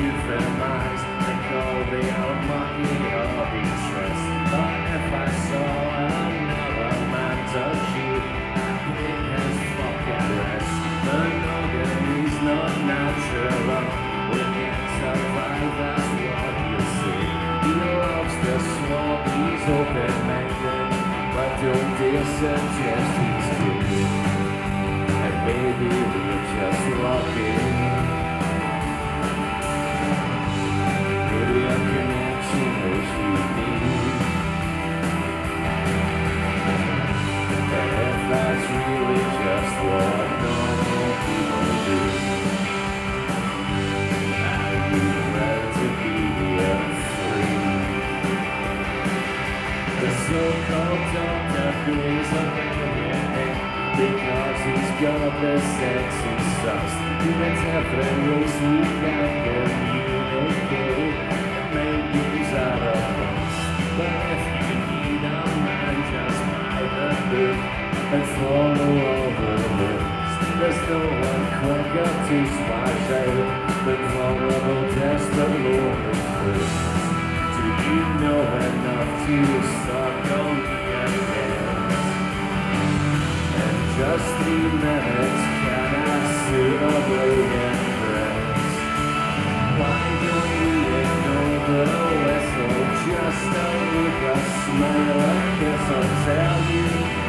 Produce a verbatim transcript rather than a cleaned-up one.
euphemize and call the unlucky of interest. But if I saw another man touch you, I'd think as fucking rest. Monogamy's not natural. We can't survive, that's what you see. He loves to swap, he's open-minded, but don't dare suggest he's good. And baby, we're just lucky. Maybe a connection is you need. And if that's really just what normal people do, I'd be glad to be here free. The so-called doctor plays a brilliant because he's got the sexy sauce. Humans have the race we can communicate, and maybe he's out of us. But if you need a man, just buy the book and follow all the rules. There's no one quicker to smash out than vulnerable, desperate, lonely fools. Do you know enough to suck on the ends? In just three minutes, can I suitably impress? Why don't we ignore the whistle? Just a look, a smile, a kiss, I'll tell you.